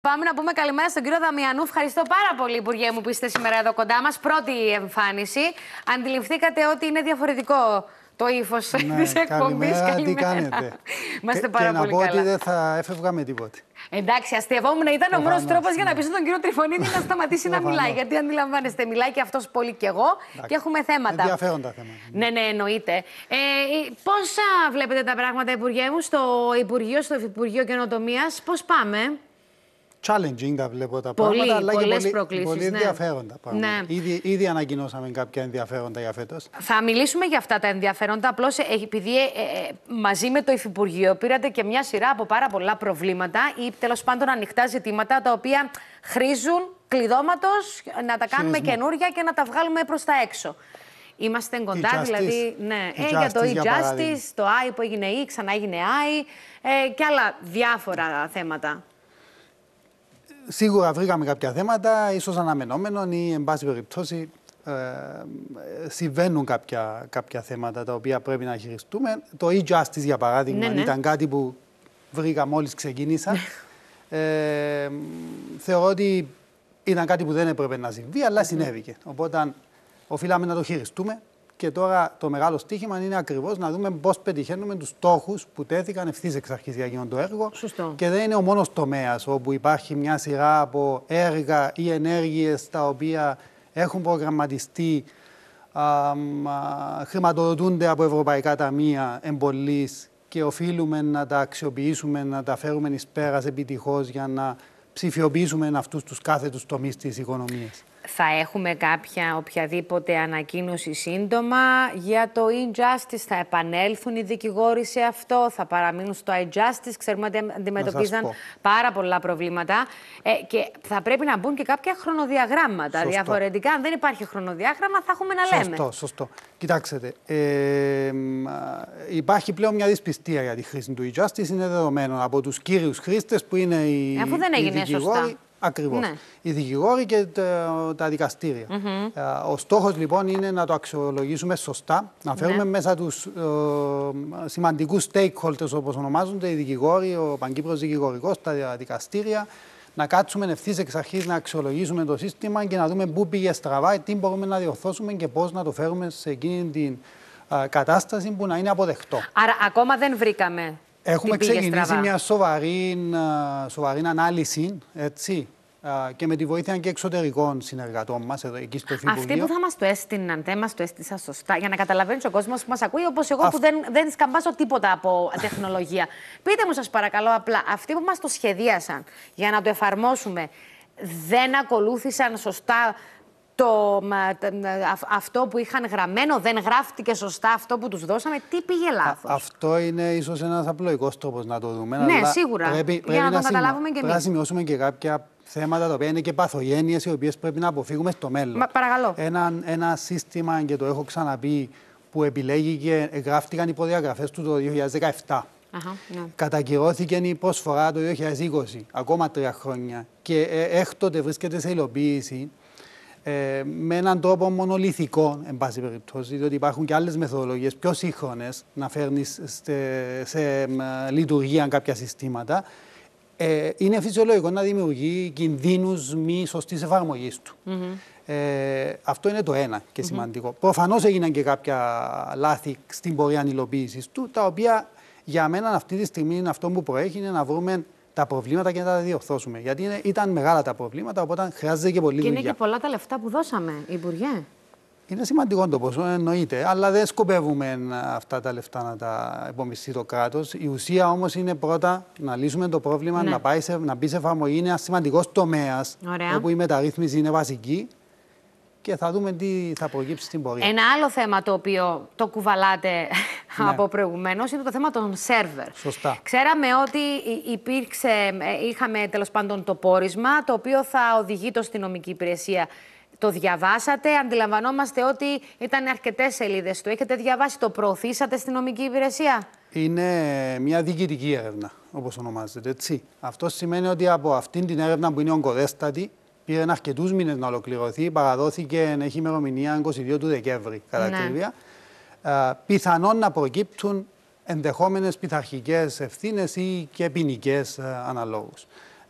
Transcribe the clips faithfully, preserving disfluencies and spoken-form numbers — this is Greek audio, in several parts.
Πάμε να πούμε καλημέρα στον κύριο Δαμιανού. Ευχαριστώ πάρα πολύ, Υπουργέ μου, που είστε σήμερα εδώ κοντά μας. Πρώτη εμφάνιση. Αντιληφθήκατε ότι είναι διαφορετικό το ύφος ναι, της εκπομπής. Καλημέρα, τι κάνετε. Είμαστε και, πάρα και πολύ να πω καλά. ότι δεν θα έφευγα με τίποτε. Εντάξει, αστειευόμουν, ήταν ο μόνος τρόπος για να πείσω τον κύριο Τριφωνίδη να σταματήσει να μιλάει. Γιατί αντιλαμβάνεστε, μιλάει και αυτός πολύ κι εγώ. Εντάξει. Και έχουμε θέματα. Ενδιαφέροντα θέματα. Ναι, ναι, εννοείται. Ε, πώς βλέπετε τα πράγματα, Υπουργέ μου, στο Υπουργείο, στο Υπουργείο Καινοτομίας, πώς πάμε? Challenging τα βλέπω τα πολύ, πράγματα, αλλά πολλές και πολύ, προκλήσεις, πολύ ναι. ενδιαφέροντα πράγματα. Ναι. Ήδη, ήδη ανακοινώσαμε κάποια ενδιαφέροντα για φέτος. Θα μιλήσουμε για αυτά τα ενδιαφέροντα, απλώς επειδή ε, ε, μαζί με το Υφυπουργείο πήρατε και μια σειρά από πάρα πολλά προβλήματα ή τέλος πάντων ανοιχτά ζητήματα τα οποία χρήζουν κλειδώματος, να τα κάνουμε Χειρισμό. καινούρια και να τα βγάλουμε προς τα έξω. Είμαστε κοντά, δηλαδή, ναι, ε, για το e-justice, το I που έγινε E, ξανά έγινε I ε, και άλλα διάφορα θέματα. Σίγουρα βρήκαμε κάποια θέματα, ίσως αναμενόμενων ή, εν πάση περιπτώσει, ε, συμβαίνουν κάποια, κάποια θέματα τα οποία πρέπει να χειριστούμε. Το e-justice, για παράδειγμα, ναι, ναι. ήταν κάτι που βρήκα μόλις ξεκίνησα. ε, θεωρώ ότι ήταν κάτι που δεν έπρεπε να συμβεί, αλλά συνέβηκε. Οπότε οφείλαμε να το χειριστούμε. Και τώρα το μεγάλο στοίχημα είναι ακριβώς να δούμε πώς πετυχαίνουμε τους στόχους που τέθηκαν ευθύς εξ αρχής για εκείνο το έργο. Σωστό. Και δεν είναι ο μόνος τομέας όπου υπάρχει μια σειρά από έργα ή ενέργειες τα οποία έχουν προγραμματιστεί, α, α, χρηματοδοτούνται από ευρωπαϊκά ταμεία εμπολής και οφείλουμε να τα αξιοποιήσουμε, να τα φέρουμε εις πέρας επιτυχώς για να ψηφιοποιήσουμε αυτούς τους κάθετους τομείς της οικονομίας. Θα έχουμε κάποια οποιαδήποτε ανακοίνωση σύντομα για το e-justice, θα επανέλθουν οι δικηγόροι σε αυτό, θα παραμείνουν στο i-justice, ξέρουμε ότι αντιμετωπίζαν πάρα πολλά προβλήματα ε, και θα πρέπει να μπουν και κάποια χρονοδιαγράμματα. Σωστό. Διαφορετικά, αν δεν υπάρχει χρονοδιάγραμμα, θα έχουμε να λέμε. Σωστό, σωστό. Κοιτάξτε, ε, υπάρχει πλέον μια δυσπιστία για τη χρήση του e-justice, είναι δεδομένο από τους κύριους χρήστες που είναι οι, Αφού δεν έγινε οι δικηγόροι. Σωστά. Ακριβώς. Ναι. Οι δικηγόροι και τα, τα δικαστήρια. Mm-hmm. Ο στόχος λοιπόν είναι να το αξιολογήσουμε σωστά, να φέρουμε ναι. μέσα τους ε, σημαντικούς stakeholders όπως ονομάζονται, οι δικηγόροι, ο Παγκύπρος Δικηγορικός, τα δικαστήρια, να κάτσουμε ευθύς εξ αρχής να αξιολογήσουμε το σύστημα και να δούμε πού πήγε στραβά, τι μπορούμε να διορθώσουμε και πώς να το φέρουμε σε εκείνη την ε, κατάσταση που να είναι αποδεκτό. Άρα ακόμα δεν βρήκαμε. Έχουμε ξεκινήσει μια σοβαρή, σοβαρή ανάλυση, έτσι, και με τη βοήθεια και εξωτερικών συνεργατών μας, εδώ, εκεί στο Υφυπουργείο. Αυτοί που θα μας το έστειναν, δεν μας το έστησαν σωστά, για να καταλαβαίνει ο κόσμος που μας ακούει, όπως εγώ Αυ... που δεν, δεν σκαμπάζω τίποτα από τεχνολογία. Πείτε μου σας παρακαλώ απλά, αυτοί που μας το σχεδίασαν για να το εφαρμόσουμε, δεν ακολούθησαν σωστά το, αυτό που είχαν γραμμένο, δεν γράφτηκε σωστά αυτό που τους δώσαμε, τι πήγε λάθος? Α, αυτό είναι ίσως ένας απλοϊκός τρόπος να το δούμε. Ναι, αλλά σίγουρα, πρέπει, για πρέπει να το να καταλάβουμε και εμείς. Πρέπει να σημειώσουμε και κάποια θέματα τα οποία είναι και παθογένειες, οι οποίες πρέπει να αποφύγουμε στο μέλλον. Μα, παρακαλώ. Ένα, ένα σύστημα, και το έχω ξαναπεί, που επιλέγηκε, γράφτηκαν οι προδιαγραφές του το δύο χιλιάδες δεκαεπτά. Αχα, ναι. Κατακυρώθηκε η προσφορά το δύο χιλιάδες είκοσι, ακόμα τρία χρόνια. Και ε, έκτοτε βρίσκεται σε υλοποίηση. Ε, με έναν τρόπο μονολυθικό, εν πάση περιπτώσει, διότι υπάρχουν και άλλες μεθοδολογίες πιο σύγχρονες να φέρνεις σε, σε λειτουργία κάποια συστήματα, ε, είναι φυσιολογικό να δημιουργεί κινδύνους μη σωστής εφαρμογής του. Mm-hmm. ε, αυτό είναι το ένα και σημαντικό. Mm-hmm. Προφανώς έγιναν και κάποια λάθη στην πορεία υλοποίησης του, τα οποία για μένα αυτή τη στιγμή είναι αυτό που προέχει, είναι να βρούμε τα προβλήματα και να τα διορθώσουμε. Γιατί είναι, ήταν μεγάλα τα προβλήματα, οπότε χρειάζεται και πολύ δουλειά. Και είναι και πολλά τα λεφτά που δώσαμε, Υπουργέ. Είναι σημαντικό το ποσό, εννοείται, αλλά δεν σκοπεύουμε αυτά τα λεφτά να τα επομιστεί το κράτος. Η ουσία όμως είναι πρώτα να λύσουμε το πρόβλημα, ναι. να, πάει σε, να μπει σε εφαρμογή. Είναι ένας σημαντικός τομέας, όπου η μεταρρύθμιση είναι βασική. Και θα δούμε τι θα προκύψει στην πορεία. Ένα άλλο θέμα το οποίο το κουβαλάτε ναι. από προηγουμένως είναι το θέμα των σερβερ. Σωστά. Ξέραμε ότι υπήρξε, είχαμε τέλος πάντων το πόρισμα, το οποίο θα οδηγεί το αστυνομική υπηρεσία. Το διαβάσατε, αντιλαμβανόμαστε ότι ήταν αρκετές σελίδες του. Έχετε διαβάσει, το προωθήσατε στην νομική υπηρεσία? Είναι μια διοικητική έρευνα, όπως ονομάζεται, έτσι. Αυτό σημαίνει ότι από αυτήν την έρευνα που είναι ογκοδέστατη, πήρε αρκετούς μήνες να ολοκληρωθεί, παραδόθηκε, έχει ημερομηνία είκοσι δύο του Δεκέμβρη, κατά ναι. ακρίβεια. Ε, πιθανόν να προκύπτουν ενδεχόμενες πειθαρχικές ευθύνες ή και ποινικές ε, αναλόγους.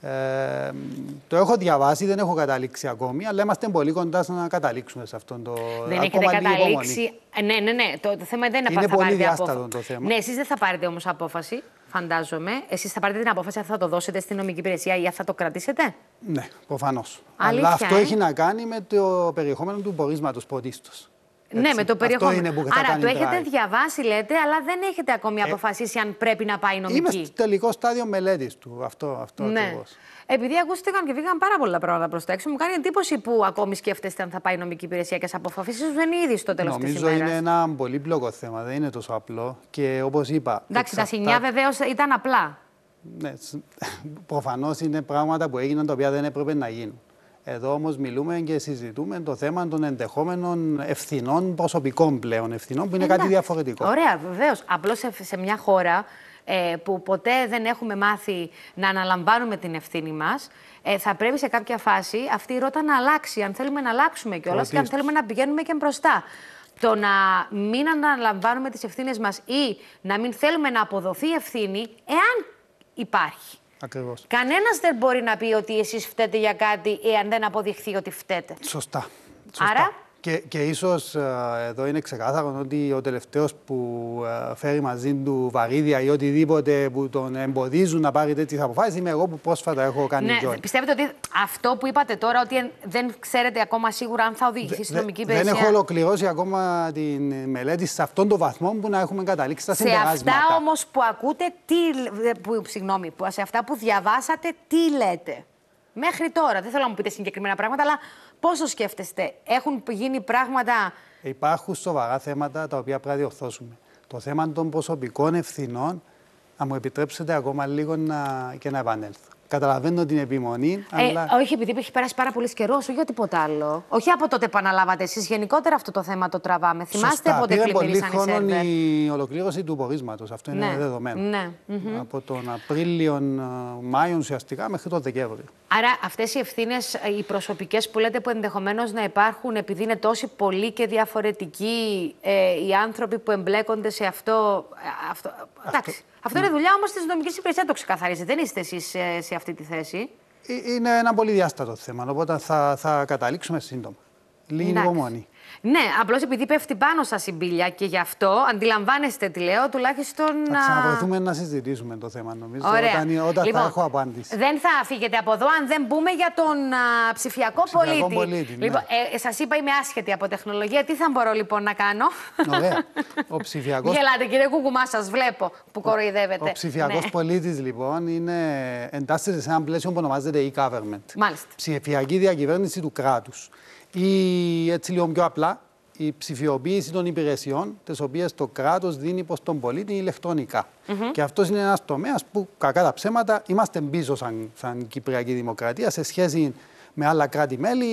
Ε, το έχω διαβάσει, δεν έχω καταλήξει ακόμη, αλλά είμαστε πολύ κοντά να καταλήξουμε σε αυτόν το. Δεν έχετε καταλήξει. Ναι, ναι, ναι. Το, το θέμα δεν είναι είναι θα πολύ πάρετε διάστατο απόφαση. το θέμα. Ναι, εσείς δεν θα πάρετε όμως απόφαση, φαντάζομαι. Εσείς θα πάρετε την απόφαση αν θα το δώσετε στην νομική υπηρεσία ή αν θα το κρατήσετε. Ναι, προφανώς. Αλλά αυτό ε? έχει να κάνει με το περιεχόμενο του πορίσματος πρωτίστως. Έτσι. Ναι, με το περιεχόμενο. Αυτό είναι που θα Άρα κάνει το έχετε drive. διαβάσει, λέτε, αλλά δεν έχετε ακόμη ε, αποφασίσει αν πρέπει να πάει νομική. Είμαι στο τελικό στάδιο μελέτης του. Αυτό, αυτό ναι. ακριβώς. Επειδή ακούστηκαν και βγήκαν πάρα πολλά πράγματα προς τα έξω, μου κάνει εντύπωση που ακόμη σκέφτεστε αν θα πάει η νομική υπηρεσία και σε αποφασίσει. Ίσως δεν είναι ήδη στο τέλος της ημέρας. Νομίζω είναι ένα πολύπλοκο θέμα, δεν είναι τόσο απλό. Και όπως είπα. Εντάξει, τα σημεία βεβαίως ήταν απλά. Ναι, προφανώς είναι πράγματα που έγιναν τα οποία δεν έπρεπε να γίνουν. Εδώ όμως μιλούμε και συζητούμε το θέμα των ενδεχόμενων ευθυνών προσωπικών πλέον ευθυνών, που είναι Εντάξει. κάτι διαφορετικό. Ωραία, βεβαίως. Απλώς σε, σε μια χώρα ε, που ποτέ δεν έχουμε μάθει να αναλαμβάνουμε την ευθύνη μας, ε, θα πρέπει σε κάποια φάση αυτή η ρότα να αλλάξει, αν θέλουμε να αλλάξουμε κιόλας και αν θέλουμε να πηγαίνουμε και μπροστά. Το να μην αναλαμβάνουμε τις ευθύνες μας ή να μην θέλουμε να αποδοθεί ευθύνη, εάν υπάρχει. Ακριβώς. Κανένας δεν μπορεί να πει ότι εσείς φταίτε για κάτι εάν δεν αποδειχθεί ότι φταίτε. Σωστά. Σωστά. Άρα... Και, και ίσως εδώ είναι ξεκάθαρο ότι ο τελευταίος που φέρει μαζί του βαρύδια ή οτιδήποτε που τον εμποδίζουν να πάρει τέτοιες αποφάσεις είμαι εγώ που πρόσφατα έχω κάνει ναι, join. Πιστεύετε ότι αυτό που είπατε τώρα, ότι δεν ξέρετε ακόμα σίγουρα αν θα οδηγηθεί στην νομική υπηρεσία. Δεν έχω ολοκληρώσει ακόμα την μελέτη σε αυτόν τον βαθμό που να έχουμε καταλήξει στα συμπεράσματα. Σε αυτά όμως που ακούτε, τι, που, συγγνώμη, σε αυτά που διαβάσατε, τι λέτε. Μέχρι τώρα, δεν θέλω να μου πείτε συγκεκριμένα πράγματα, αλλά πώς το σκέφτεστε, έχουν γίνει πράγματα. Υπάρχουν σοβαρά θέματα τα οποία πρέπει να διορθώσουμε. Το θέμα των προσωπικών ευθυνών, να μου επιτρέψετε ακόμα λίγο να... και να επανέλθω. Καταλαβαίνω την επιμονή, ε, αλλά. Όχι, επειδή έχει περάσει πάρα πολύ καιρό, όχι για τίποτα άλλο. Όχι από τότε που αναλάβατε εσείς. Γενικότερα αυτό το θέμα το τραβάμε. Σωστά. Θυμάστε πότε κλιμμύρισαν οι σερβερ. Πήρε πολύ χρόνο η ολοκλήρωση του πορίσματος. Αυτό είναι ναι. δεδομένο. Ναι. Από τον Απρίλιο, Μάιο ουσιαστικά μέχρι τον Δεκέμβριο. Άρα αυτές οι ευθύνες, οι προσωπικές που λέτε που ενδεχομένως να υπάρχουν, επειδή είναι τόσοι πολλοί και διαφορετικοί ε, οι άνθρωποι που εμπλέκονται σε αυτό. αυτό... αυτό. Εντάξει. Αυτό είναι δουλειά όμως της νομικής υπηρεσίας, το ξεκαθαρίζετε. Δεν είστε εσείς σε, σε αυτή τη θέση. Είναι ένα πολύ διάστατο θέμα, οπότε θα, θα καταλήξουμε σύντομα. Λίγη υπομονή. Ναι, απλώς επειδή πέφτει πάνω σας η μπίλια και γι' αυτό αντιλαμβάνεστε τι λέω, τουλάχιστον. Θα ξαναβρεθούμε να συζητήσουμε το θέμα, νομίζω. Ωραία. Όταν, όταν λοιπόν, θα έχω απάντηση. Δεν θα φύγετε από εδώ αν δεν μπούμε για τον α, ψηφιακό, ψηφιακό πολίτη. πολίτη ναι. Λοιπόν, ε, σας είπα, είμαι άσχετη από τεχνολογία. Τι θα μπορώ λοιπόν να κάνω. Ωραία. Ο ψηφιακός. Γελάτε, κύριε Κουκουμά, σας βλέπω που κοροϊδεύετε. Ο ψηφιακός ναι. πολίτης, λοιπόν, είναι, εντάσσεται σε ένα πλαίσιο που ονομάζεται e-government. Μάλιστα. Ψηφιακή διακυβέρνηση του κράτους. Ή έτσι λίγο πιο απλά, η ψηφιοποίηση των υπηρεσιών, τις οποίες το κράτος δίνει προς τον πολίτη ηλεκτρονικά. Mm-hmm. Και αυτός είναι ένας τομέας που, κακά τα ψέματα, είμαστε πίσω σαν, σαν Κυπριακή Δημοκρατία σε σχέση με άλλα κράτη-μέλη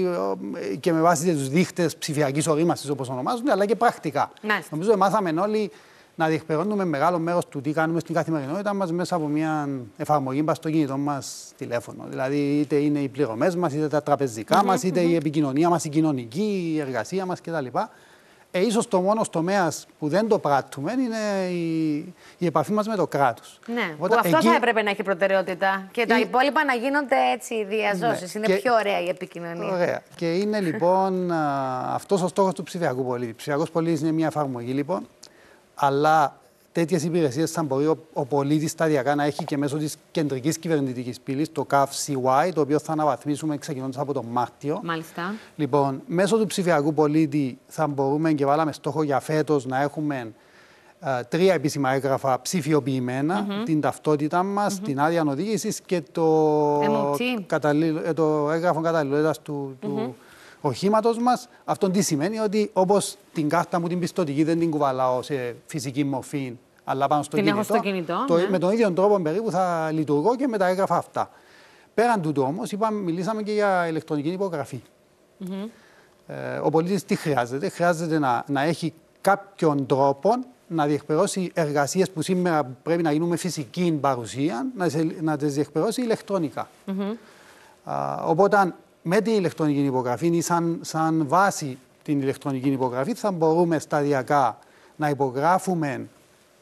και με βάση τους δείχτες ψηφιακής ορίμασης, όπως ονομάζονται, αλλά και πρακτικά. Nice. Νομίζω μάθαμε όλοι να διεκπεραιώνουμε μεγάλο μέρος του τι κάνουμε στην καθημερινότητα μας μέσα από μια εφαρμογή μας στο κινητό μας τηλέφωνο. Δηλαδή, είτε είναι οι πληρωμές μας, είτε τα τραπεζικά mm-hmm, μας, είτε mm-hmm. η επικοινωνία μας, η κοινωνική, η εργασία μας κτλ. Ε, ίσως το μόνο τομέας που δεν το πράττουμε είναι η, η επαφή μας με το κράτος. Ναι, Οπότε, που αυτό εκεί... θα έπρεπε να έχει προτεραιότητα. Και τα η... υπόλοιπα να γίνονται έτσι διαζώσεις. Ναι. Είναι και... πιο ωραία η επικοινωνία. Ωραία. Και είναι λοιπόν αυτός ο στόχος του ψηφιακού πολίτη. Ο ψηφιακός πολίτης είναι μια εφαρμογή λοιπόν. Αλλά τέτοιες υπηρεσίες θα μπορεί ο, ο πολίτης σταδιακά να έχει και μέσω της κεντρικής κυβερνητικής πύλης, το καφ σι γουάι, το οποίο θα αναβαθμίσουμε ξεκινώντας από τον Μάρτιο. Μάλιστα. Λοιπόν, μέσω του ψηφιακού πολίτη θα μπορούμε και βάλαμε στόχο για φέτος να έχουμε uh, τρία επίσημα έγγραφα ψηφιοποιημένα, mm-hmm. την ταυτότητά μας, mm-hmm. την άδεια οδήγησης και το, καταλήλ, το έγγραφο καταλληλότητας του, mm-hmm. του οχήματος μας. Αυτό τι σημαίνει? Ότι όπως την κάρτα μου την πιστωτική δεν την κουβαλάω σε φυσική μορφή, αλλά πάνω στο την κινητό, έχω στο κινητό το, ναι. με τον ίδιο τρόπο περίπου θα λειτουργώ και με τα έγγραφα αυτά. Πέραν τούτου όμως, είπαμε, μιλήσαμε και για ηλεκτρονική υπογραφή. Mm-hmm. Ε, ο πολίτης τι χρειάζεται? Χρειάζεται να, να έχει κάποιον τρόπο να διεκπαιρώσει εργασίες που σήμερα πρέπει να γίνουν με φυσική παρουσία, να, να τις διεκπαιρώσει ηλεκτρονικά. Mm-hmm. Α, οπότε, με την ηλεκτρονική υπογραφή ή σαν, σαν βάση την ηλεκτρονική υπογραφή θα μπορούμε σταδιακά να υπογράφουμε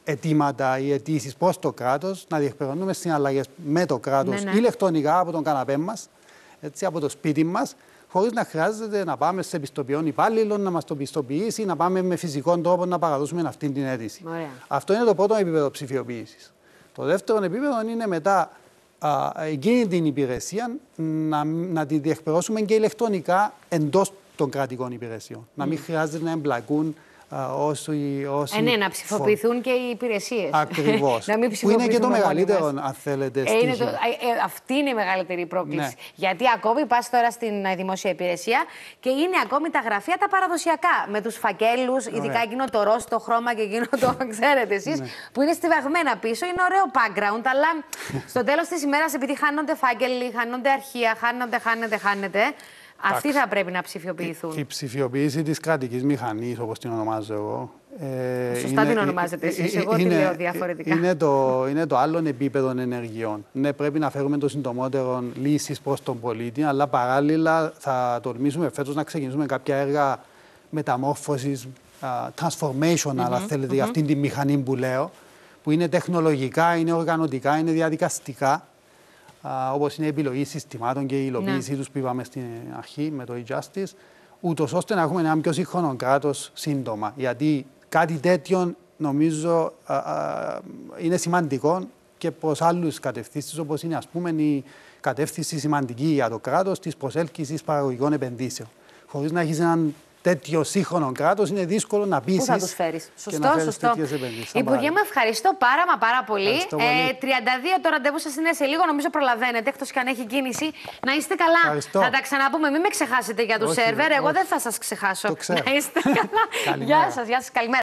αιτήματα ή αιτήσεις προς το κράτος, να διεκπεραιώνουμε συναλλαγές με το κράτος ναι, ναι. ηλεκτρονικά από τον καναπέ μας, έτσι, από το σπίτι μας, χωρίς να χρειάζεται να πάμε σε πιστοποιών υπάλληλων, να μας το πιστοποιήσει, να πάμε με φυσικό τρόπο να παραδώσουμε αυτή την αίτηση. Ωραία. Αυτό είναι το πρώτο επίπεδο ψηφιοποίησης. Το δεύτερο επίπεδο είναι μετά α, εκείνη την υπηρεσία να, να τη διεκπαιρώσουμε και ηλεκτρονικά εντός των κρατικών υπηρεσιών. Mm. Να μην χρειάζεται να εμπλακούν όσοι, όσοι ε, ναι, να ψηφοποιηθούν και οι υπηρεσίες. Ακριβώς. Να μην που είναι και το μεγαλύτερο, μας. αν θέλετε, ε, είναι το, ε, ε, αυτή είναι η μεγαλύτερη πρόκληση. Ναι. Γιατί ακόμη πας τώρα στην ε, δημόσια υπηρεσία και είναι ακόμη τα γραφεία τα παραδοσιακά. Με τους φακέλους, ειδικά εκείνο το ροζ, το χρώμα και εκείνο το ξέρετε εσείς, ναι. που είναι στιβαγμένα πίσω. Είναι ωραίο background, αλλά στο τέλος της ημέρας, επειδή χάνονται φάκελοι, χάνονται αρχεία, χάνονται, χάνεται, χάνεται. Αυτοί θα πρέπει να ψηφιοποιηθούν. Η, η ψηφιοποίηση της κρατικής μηχανής, όπως την ονομάζω εγώ. Ε, Σωστά είναι, την ονομάζετε εσείς, εγώ είναι, τη λέω διαφορετικά. Είναι το, είναι το άλλο επίπεδο ενεργειών. Ναι, πρέπει να φέρουμε το συντομότερο λύσεις προς τον πολίτη, αλλά παράλληλα θα τολμήσουμε φέτος να ξεκινήσουμε κάποια έργα μεταμόρφωσης, uh, transformational, mm-hmm, αν θέλετε, mm-hmm. για αυτήν τη μηχανή που λέω, που είναι τεχνολογικά, είναι οργανωτικά, είναι διαδικαστικά. Uh, όπως είναι η επιλογή συστημάτων και η υλοποίησή ναι. τους που είπαμε στην αρχή με το e-justice, ούτως ώστε να έχουμε ένα πιο σύγχρονο κράτος σύντομα. Γιατί κάτι τέτοιο νομίζω uh, uh, είναι σημαντικό και προς άλλους κατευθύνσεις, όπως είναι ας πούμε η κατεύθυνση σημαντική για το κράτος της προσέλκυσης παραγωγικών επενδύσεων. Χωρίς να έχεις έναν τέτοιο σύγχρονο κράτος, είναι δύσκολο να πείσεις. Πού θα τους φέρεις. Σωστό, και να φέρεις σωστό. τέτοιες επενδύσεις. Υπουργέ, με ευχαριστώ πάρα μα πάρα πολύ. πολύ. Ε, τριάντα δύο το ραντεβού σας είναι σε λίγο, νομίζω προλαβαίνετε, εκτός και αν έχει κίνηση. Να είστε καλά. Ευχαριστώ. Θα τα ξαναπούμε. Μην με ξεχάσετε για το όχι, σερβερ. Εγώ όχι. δεν θα σας ξεχάσω. Το ξέρω. Να είστε καλά. Γεια σας, γεια σας. Καλημέρα.